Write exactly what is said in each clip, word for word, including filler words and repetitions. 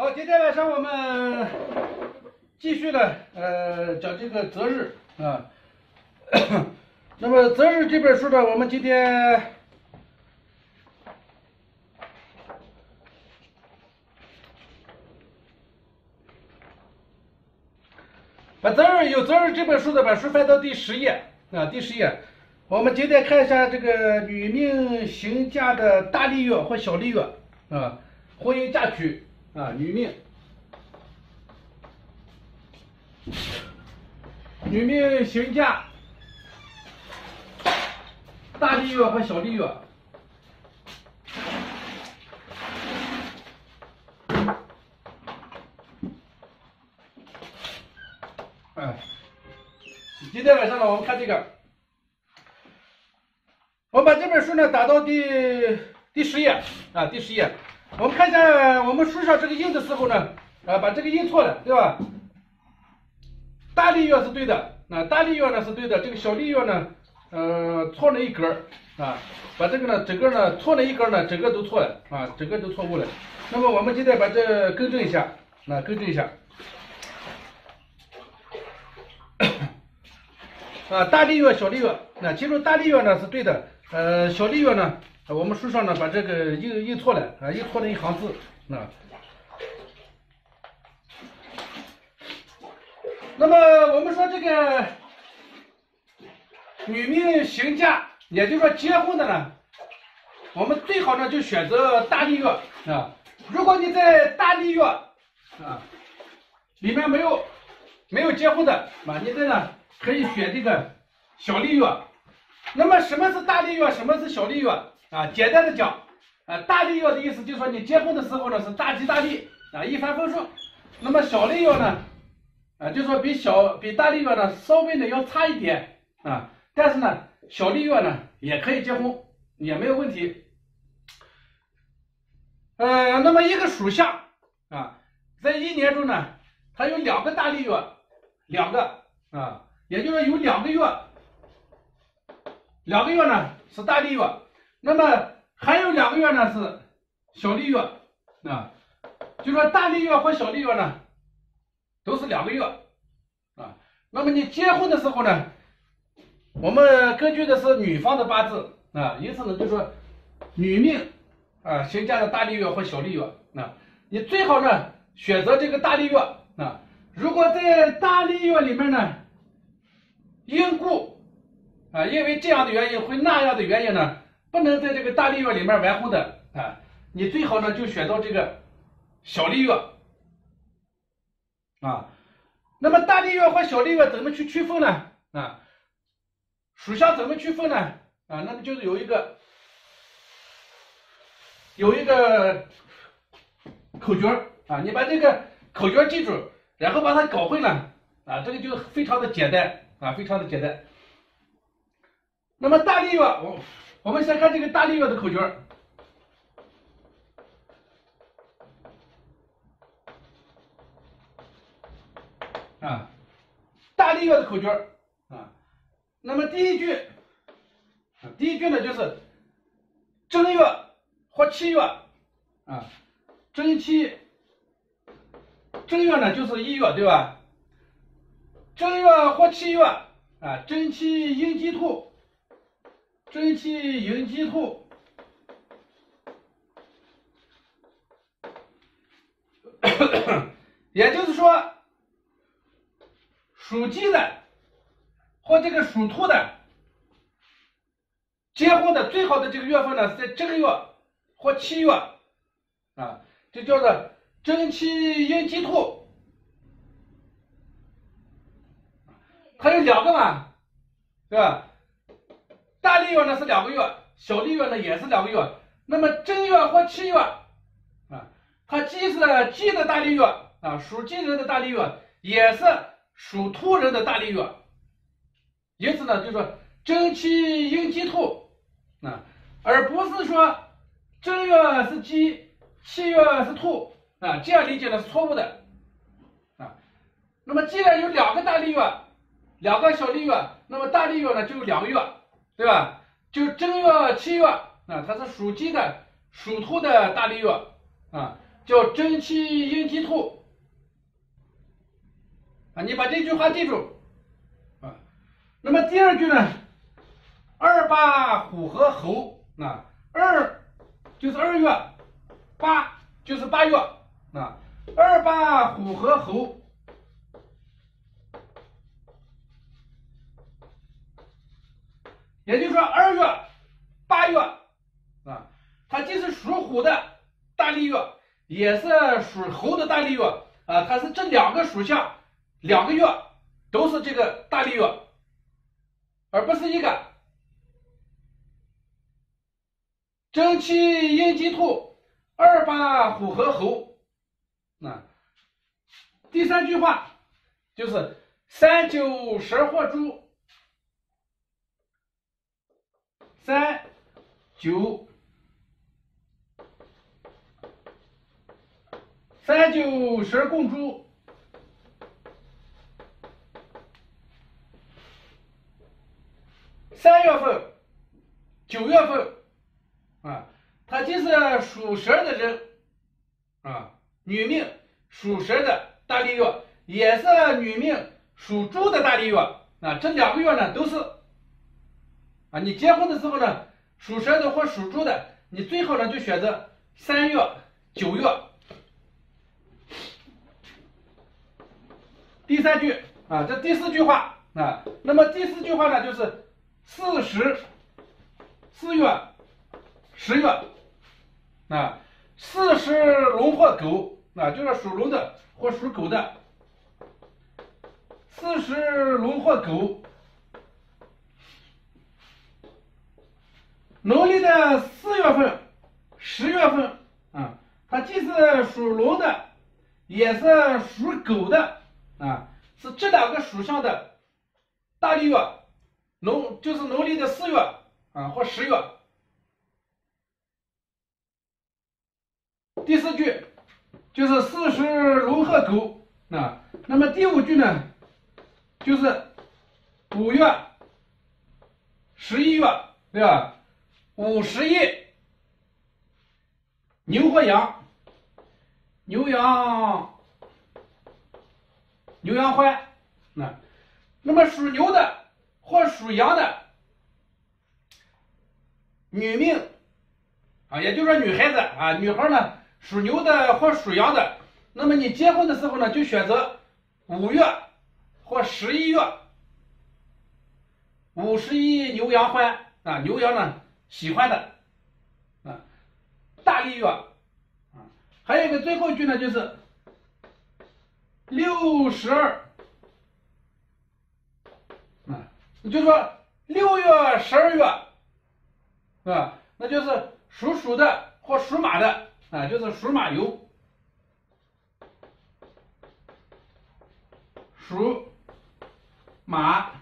好，今天晚上我们继续的呃讲这个择日啊。那么择日这本书呢，我们今天把择日有择日这本书的把书翻到第十页啊，第十页。我们今天看一下这个女命行嫁的大利月或小利月啊，婚姻嫁娶啊，女命。女命行嫁大利月和小利月。哎，今天晚上呢，我们看这个，我们把这本书呢打到第第十页啊，第十页，我们看一下我们书上这个印的时候呢，啊，把这个印错了，对吧？大利月是对的，那大利月呢是对的，这个小利月呢，呃，错了一格啊，把这个呢整个呢错了一格呢，整个都错了啊，整个都错误了。那么我们今天把这更正一下，那、啊、更正一下。啊，大利月、小利月，那其实大利月呢是对的，呃，小利月呢，我们书上呢把这个印印错了啊，印错了一行字啊。那么我们说这个女命行嫁，也就是说结婚的呢，我们最好呢就选择大利月啊。如果你在大利月啊里面没有没有结婚的啊，你这呢可以选这个小利月。那么什么是大利月，什么是小利月啊？简单的讲啊，大利月的意思就是说你结婚的时候呢是大吉大利啊，一帆风顺。那么小利月呢？啊，就是说比小比大利月呢稍微呢要差一点啊，但是呢小利月呢也可以结婚，也没有问题。呃，那么一个属相啊，在一年中呢，它有两个大利月，两个啊，也就是说有两个月，两个月呢是大利月，那么还有两个月呢是小利月啊，就说大利月和小利月呢。都是两个月啊，那么你结婚的时候呢，我们根据的是女方的八字啊，因此呢就说女命啊行嫁的大利月或小利月啊，你最好呢选择这个大利月啊。如果在大利月里面呢，因故啊，因为这样的原因或那样的原因呢，不能在这个大利月里面完婚的啊，你最好呢就选到这个小利月。啊，那么大利月和小利月怎么去区分呢？啊，属相怎么区分呢？啊，那么就是有一个有一个口诀啊，你把这个口诀记住，然后把它搞会了啊，这个就非常的简单啊，非常的简单。那么大利月，我我们先看这个大利月的口诀。啊，大利月的口诀啊，那么第一句啊，第一句呢就是正月或七月啊，正七，正月呢就是一月对吧？正月或七月啊，正七寅鸡兔，正七寅鸡兔，也就是说。属鸡的或这个属兔的结婚的最好的这个月份呢是在正月或七月啊，这叫做正七寅鸡兔。它有两个嘛，对吧？大利月呢是两个月，小利月呢也是两个月。那么正月或七月啊，它既是鸡的大利月啊，属鸡人的大利月，也是属兔人的大利月，因此呢，就说正七寅鸡兔啊，而不是说正月是鸡，七月是兔啊，这样理解呢是错误的啊。那么既然有两个大利月，两个小利月，那么大利月呢就有两个月，对吧？就正月、七月啊，它是属鸡的、属兔的大利月啊。 叫真气应鸡兔啊，你把这句话记住啊。那么第二句呢，二八虎和猴啊，二就是二月，八就是八月啊，二八虎和猴。也就是说，二月、八月啊，它既是属虎的大利月，也是属猴的大利月啊，它是这两个属相两个月都是这个大利月，而不是一个。正气应鸡兔，二八虎和猴。啊，第三句话就是三九十或猪。三九三九十共猪，三月份、九月份啊，它既是属蛇的人啊，女命属蛇的大利月，也是女命属猪的大利月啊，这两个月呢都是。啊，你结婚的时候呢，属蛇的或属猪的，你最好呢就选择三月、九月。第三句啊，这第四句话啊，那么第四句话呢就是四十、四月、十月啊，四十龙或狗啊，就是属龙的或属狗的，四十龙或狗。农历的四月份、十月份啊，它既是属龙的，也是属狗的啊，是这两个属相的大利月，农就是农历的四月啊或十月。第四句就是四十龙和狗啊，那么第五句呢，就是五月、十一月，对吧？五十一，牛和羊，牛羊牛羊欢，那那么属牛的或属羊的女命啊，也就是说女孩子啊，女孩呢属牛的或属羊的，那么你结婚的时候呢，就选择五月或十一月，五十一牛羊欢啊，牛羊呢喜欢的啊，大利月啊，还有一个最后一句呢，就是六十二啊，就是说六月、十二月啊，那就是属鼠的或属马的啊，就是属马油，属马。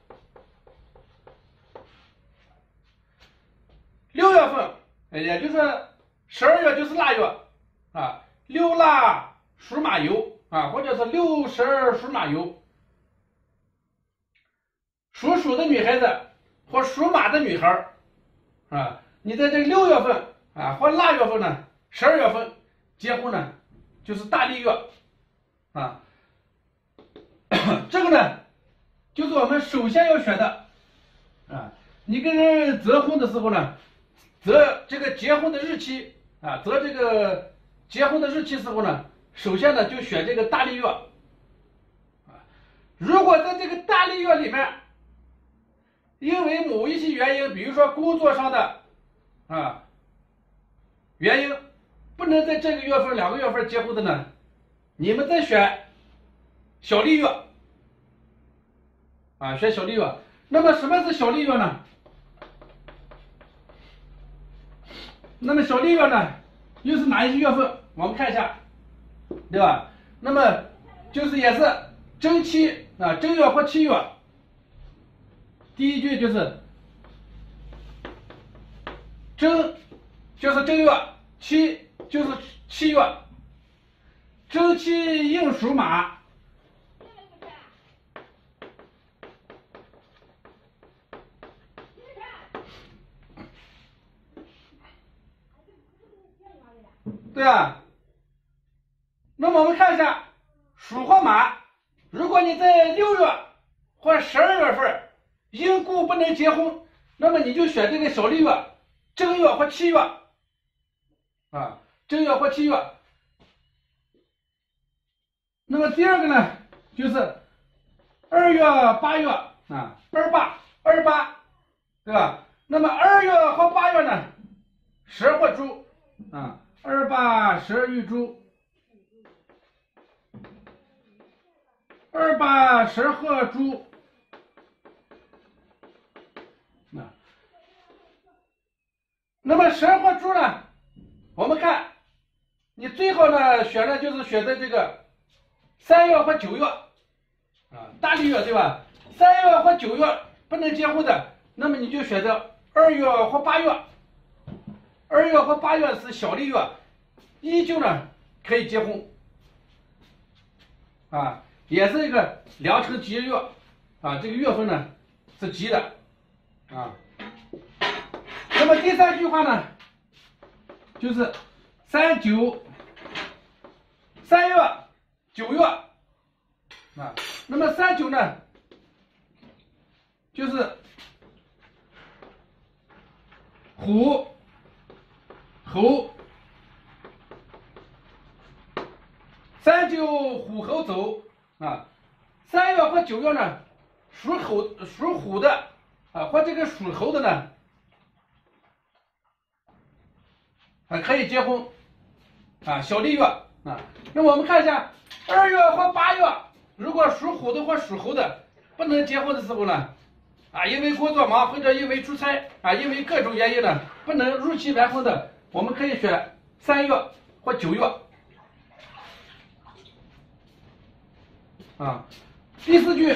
六月份，也就是十二月就是腊月啊，六腊属马油啊，或者是六十二属马油。属鼠的女孩子或属马的女孩啊，你在这六月份啊或腊月份呢，十二月份结婚呢，就是大利月啊。这个呢，就是我们首先要选的啊。你跟人择婚的时候呢，择这个结婚的日期啊，择这个结婚的日期时候呢，首先呢就选这个大利月啊。如果在这个大利月里面，因为某一些原因，比如说工作上的啊原因，不能在这个月份、两个月份结婚的呢，你们再选小利月啊，选小利月。那么什么是小利月呢？那么小利月呢，又是哪一些月份？我们看一下，对吧？那么就是也是正七啊，正月或七月。第一句就是正，就是正月，七就是七月，正七应属马。对啊， 那么我们看一下属或马，如果你在六月或十二月份因故不能结婚，那么你就选这个小历月、正月或七月啊，正月或七月。那么第二个呢，就是二月、八月啊，二八、二八，对吧？那么二月和八月呢，蛇或猪啊，二八蛇与猪，二八蛇和猪。啊，那么蛇或猪呢，我们看，你最好呢选的就是选择这个三月或九月啊，大历月对吧？三月或九月不能结婚的，那么你就选择二月或八月。二月和八月是小历月，依旧呢可以结婚啊，也是一个良辰吉日啊，这个月份呢是吉的啊。那么第三句话呢，就是三九三月九月啊，那么三九呢就是虎猴，三九虎猴走啊，三月和九月呢，属猴属虎的啊，或这个属猴的呢，啊可以结婚啊，小历月啊。那么我们看一下二月或八月，如果属虎的或属猴的不能结婚的时候呢，啊，因为工作忙或者因为出差啊，因为各种原因呢，不能如期完婚的。我们可以选三月或九月啊。第四句，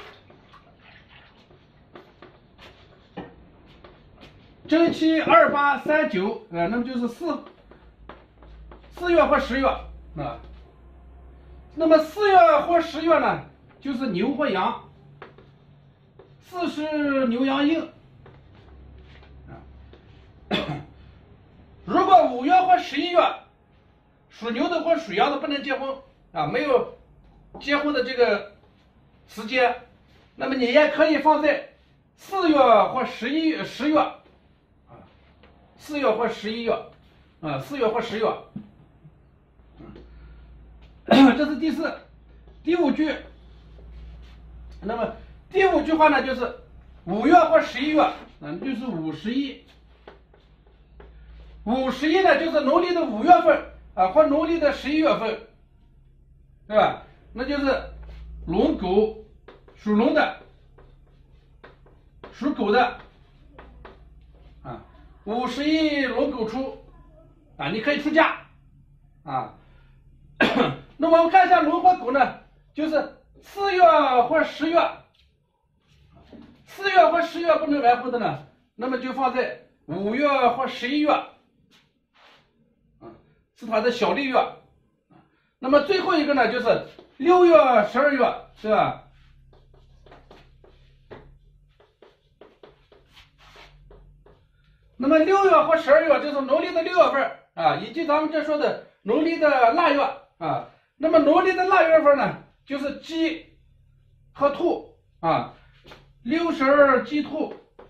正七二八三九啊，那么就是四四月或十月啊。那么四月或十月呢，就是牛或羊，四是牛羊应啊。如果五月或十一月，属牛的或属羊的不能结婚啊，没有结婚的这个时间，那么你也可以放在四月或十一月、十月啊，四月或十一月啊，四月或十月。这是第四、第五句。那么第五句话呢，就是五月或十一月，嗯，就是五十一。五十一呢，就是农历的五月份啊，或农历的十一月份，对吧？那就是龙狗，属龙的，属狗的啊，五十一龙狗出啊，你可以出嫁啊。那么我们看一下龙或狗呢，就是四月或十月，四月或十月不能完婚的呢，那么就放在五月或十一月，啊，是它的小历月。那么最后一个呢，就是六月、十二月，是吧？那么六月或十二月就是农历的六月份啊，以及咱们这说的农历的腊月啊。那么农历的腊月份呢，就是鸡和兔啊，六十二鸡兔。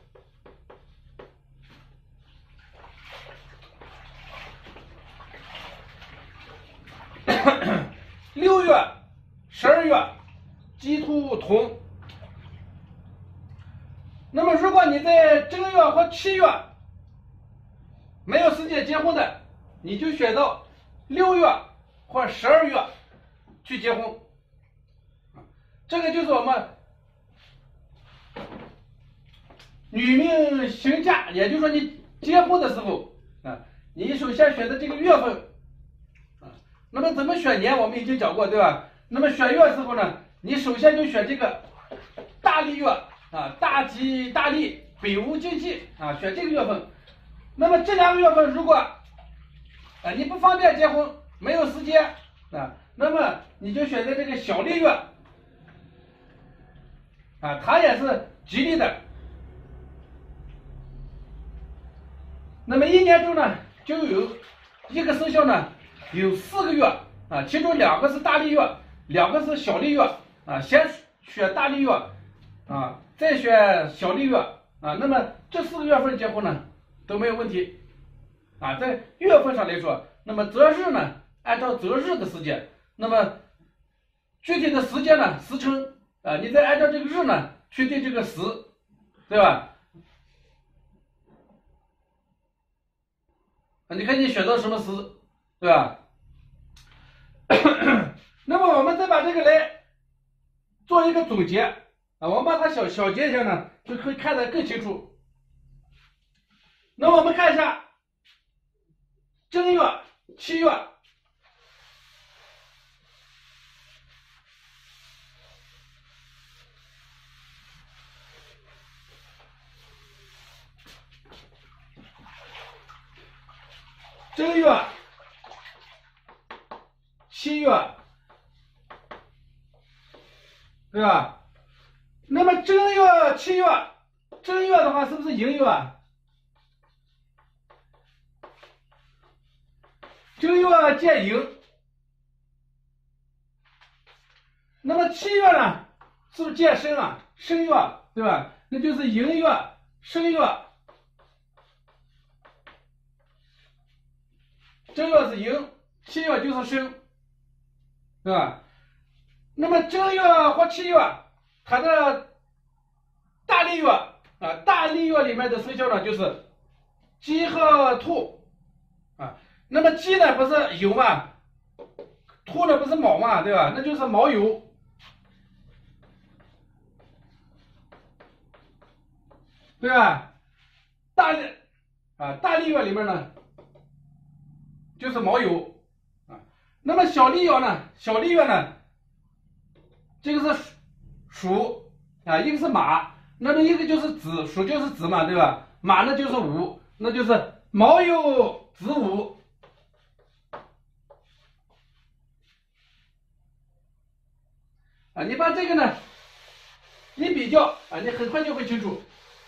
六月、十二月鸡兔同。那么如果你在正月或七月没有时间结婚的，你就选择六月或十二月去结婚。这个就是我们女命行嫁，也就是说你结婚的时候啊，你首先选择这个月份啊。那么怎么选年我们已经讲过，对吧？那么选月的时候呢，你首先就选这个大历月啊，大吉大利，北无经济啊，选这个月份。那么这两个月份如果啊你不方便结婚，没有时间啊，那么你就选择这个小历月啊，它也是吉利的。那么一年中呢，就有一个生肖呢，有四个月啊，其中两个是大利月，两个是小利月啊，先选大利月啊，再选小利月啊，那么这四个月份结婚呢都没有问题啊，在月份上来说，那么择日呢，按照择日的时间，那么具体的时间呢，时辰啊，你再按照这个日呢去定这个时，对吧？啊，你看你选择什么时，对吧？那么我们再把这个来做一个总结啊，我们把它小小结一下呢，就可以看得更清楚。那么我们看一下正月、七月。正月、七月，对吧？那么正月、七月，正月的话是不是寅月？正月见寅。那么七月呢，是不是见申啊？申月，对吧？那就是寅月、申月。正月是寅，七月就是申，对吧？那么正月或七月，它的大利月啊，大利月里面的生肖呢就是鸡和兔啊。那么鸡呢不是酉嘛，兔呢不是卯嘛，对吧？那就是卯酉。对吧？大利啊，大利月里面呢就是卯酉啊。那么小利月呢？小利月呢，这个是鼠啊，一个是马，那么一个就是子，鼠就是子嘛，对吧？马呢就是午，那就是卯酉子午。啊，你把这个呢一比较啊，你很快就会清楚。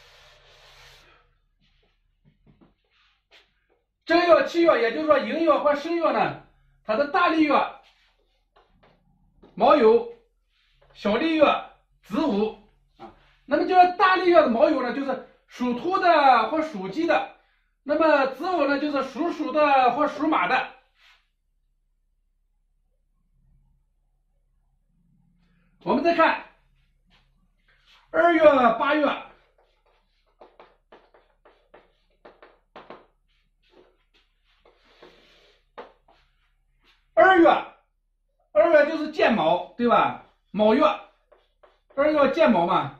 正月、七月，也就是说寅月或申月呢，它的大利月卯酉，小利月子午啊。那么就是大利月的卯酉呢，就是属兔的或属鸡的；那么子午呢，就是属鼠的或属马的。我们再看二月、八月。二月，二月就是见卯，对吧？卯月，二月见卯嘛。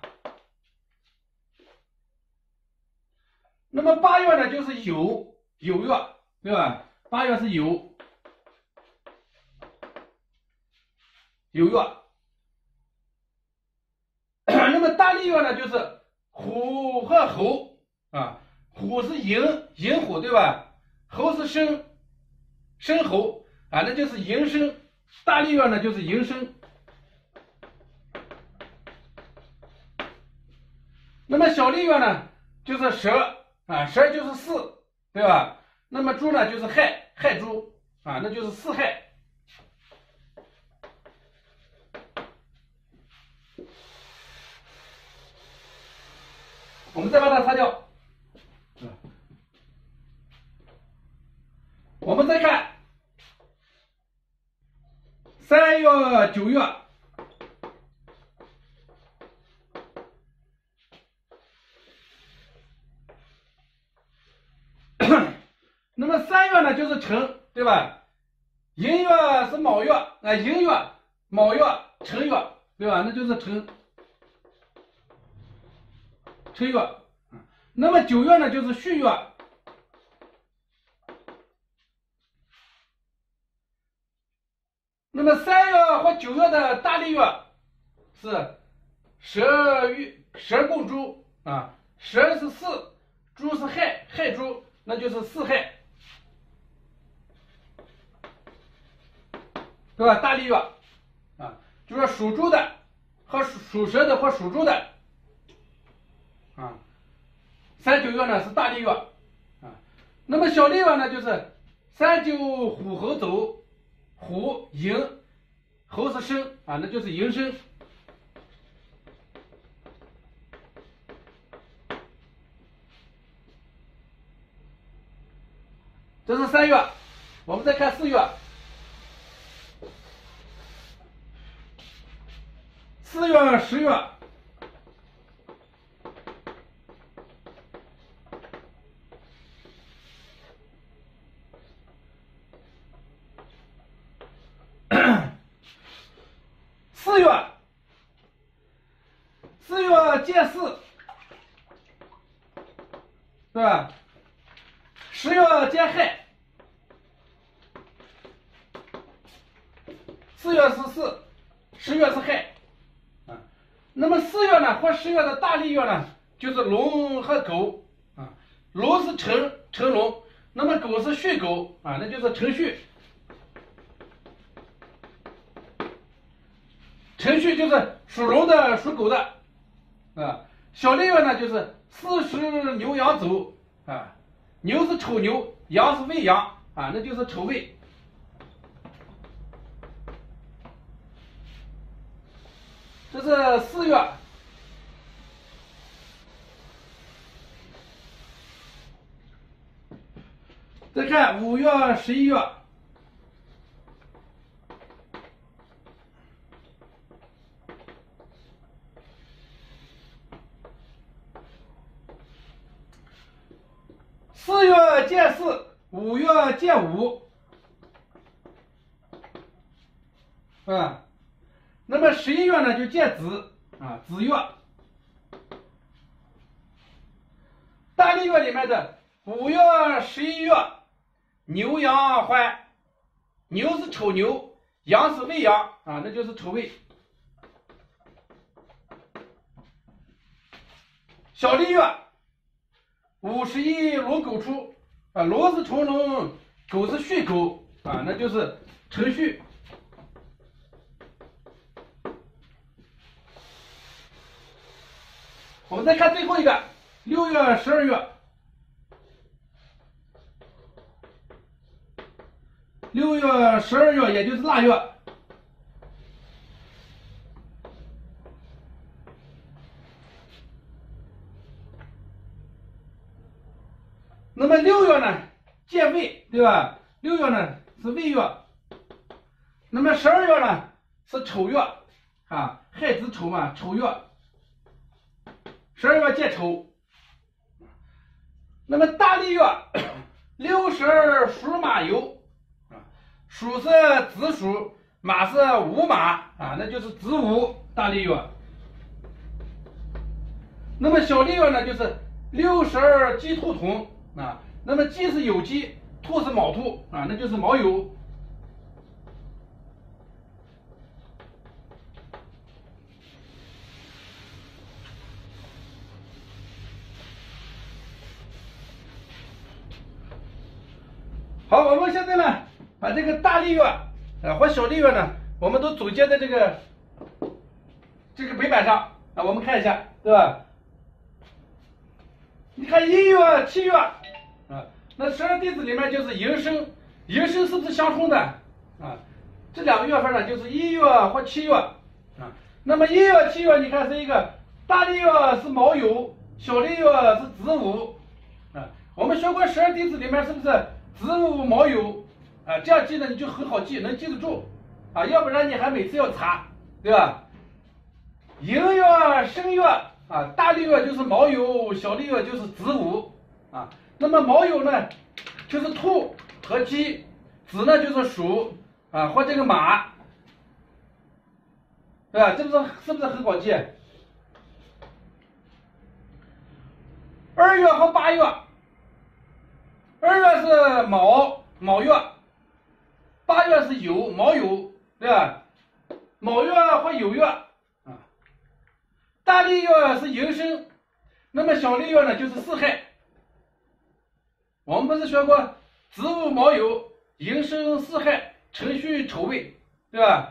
那么八月呢，就是酉，酉月，对吧？八月是酉，酉月。那么大利月呢，就是虎和猴啊，虎是寅，寅虎，对吧？猴是申，申猴啊，那就是寅申。大利月呢就是寅申。那么小利月呢就是蛇啊，蛇就是巳，对吧？那么猪呢就是亥，亥猪啊，那就是巳亥。我们再把它擦掉。我们再看三月、九月。那么三月呢就是辰，对吧？寅月是卯月啊，寅月、卯月、辰月，对吧？那就是辰，辰月。那么九月呢就是戌月。那么三月或九月的大利月是蛇月，蛇共猪啊，蛇是巳，猪是亥，亥猪，那就是巳亥，对吧？大利月啊，就是属猪的和属属蛇的或属猪的啊。三九月呢是大利月啊，那么小利月呢就是三九虎猴走虎寅，猴是申啊，那就是寅申。这是三月，我们再看四月。四月、十月。四月，四月见巳，对吧？十月见亥，四月是巳，十月是亥，啊，那么四月呢或十月的大利月呢，就是龙和狗啊，龙是辰辰龙，那么狗是戌狗啊，那就是辰戌。辰戌就是属龙的、属狗的，啊，小利月呢就是巳时牛羊走啊，牛是丑牛，羊是未羊啊，那就是丑未。这是四月。再看五月、十一月。四月见巳，五月见午，啊，那么十一月呢就见子啊，子月。大利月里面的五月、十一月，牛羊欢，牛是丑牛，羊是未羊啊，那就是丑未。小利月。五十一龙狗出啊，龙是辰龙，狗是戌狗啊，那就是辰戌。我们再看最后一个，六月、十二月。六月、十二月，也就是腊月。那么六月呢，见未，对吧？六月呢是未月，那么十二月呢是丑月，啊，亥子丑嘛，丑月。十二月见丑。那么大利月，六十二属马酉，啊，属是子鼠，马是午马，啊，那就是子午大利月。那么小利月呢，就是六十二鸡兔同。啊，那么鸡是酉鸡，兔是卯兔啊，那就是卯酉。好，我们现在呢，把这个大利月啊和小利月呢，我们都总结在这个这个白板上啊，我们看一下，对吧？你看一月、七月。啊，那十二弟子里面就是寅申，寅申是不是相冲的啊？这两个月份呢，就是一月或七月啊。那么一月、七月，你看是一个大利月是卯酉，小利月是子午啊。我们学过十二弟子里面是不是子午卯酉啊？这样记呢你就很好记，能记得住啊。要不然你还每次要查，对吧？寅月、申月啊，大利月就是卯酉，小利月就是子午啊。那么卯酉呢，就是兔和鸡，子呢就是鼠啊或这个马，对吧？这不是是不是很好记？二月和八月，二月是卯卯月，八月是酉卯酉，对吧？卯月或酉月啊，大利月是寅申，那么小利月呢就是巳亥。我们不是学过子午卯酉，寅申巳亥，辰戌丑未，对吧？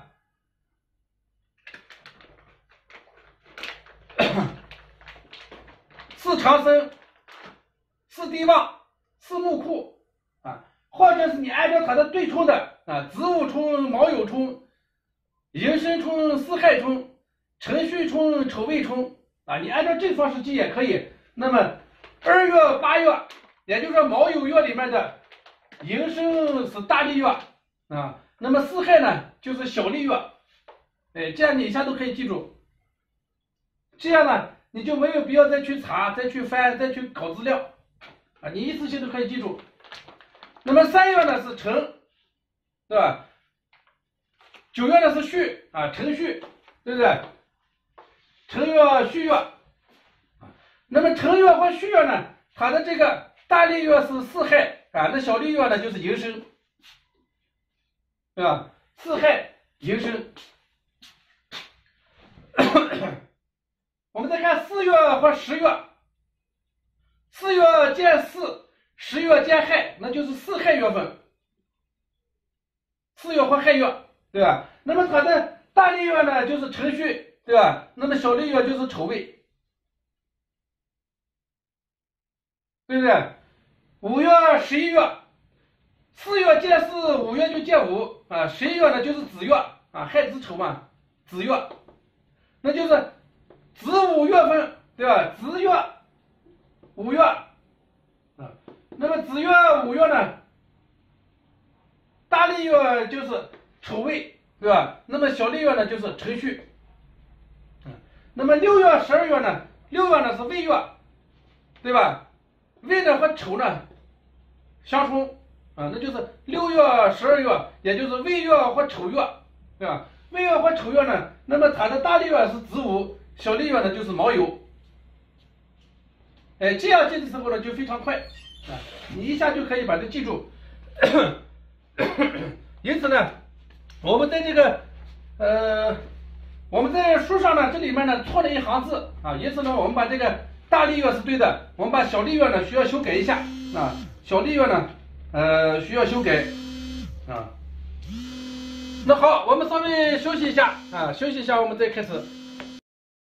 巳长生，巳地旺，巳木库啊，或者是你按照它的对冲的啊，子午冲、卯酉冲、寅申冲、巳亥冲、辰戌冲、丑未冲啊，你按照这方式记也可以。那么二月、八月，也就是说卯酉月里面的寅申是大利月啊，那么巳亥呢就是小利月，哎，这样你一下都可以记住。这样呢，你就没有必要再去查、再去翻、再去搞资料啊，你一次性都可以记住。那么三月呢是辰，对吧？九月呢是戌啊，辰戌，对不对？辰月、戌月啊。那么辰月和戌月呢，它的这个大利月是巳亥啊，那小利月呢就是寅申，对吧？巳亥、寅申。我们再看四月和十月，四月见巳，十月见亥，那就是巳亥月份。巳月或亥月，对吧？那么它的大利月呢就是辰戌，对吧？那么小利月就是丑未，对不对？五月、十一月，四月见巳，五月就见午啊，十一月呢就是子月啊，亥子丑嘛，子月，那就是子午月份，对吧？子月、午月啊，那么子月、午月呢，大利月就是丑未，对吧？那么小利月呢就是辰戌，嗯，那么六月、十二月呢，六月呢是未月，对吧？未呢和丑呢相冲啊，那就是六月、十二月，也就是未月或丑月，对吧？未月或丑月呢，那么它的大利月是子午，小利月呢就是卯酉。哎，这样记的时候呢就非常快啊，你一下就可以把它记住。因此呢，我们在这个呃，我们在书上呢这里面呢错了一行字啊，因此呢我们把这个大利月是对的，我们把小利月呢需要修改一下啊，小利月呢呃需要修改啊。那好，我们稍微休息一下啊，休息一下我们再开始。